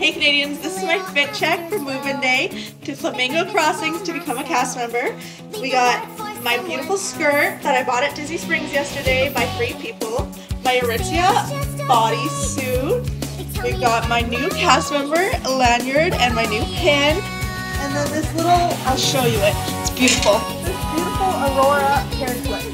Hey Canadians, this is my fit check for move-in day to Flamingo Crossings to become a cast member. We got my beautiful skirt that I bought at Disney Springs yesterday by 3 people, my Aritzia bodysuit, we've got my new cast member lanyard and my new pin, and then this little, I'll show you it, it's beautiful. This beautiful Aurora hair clip.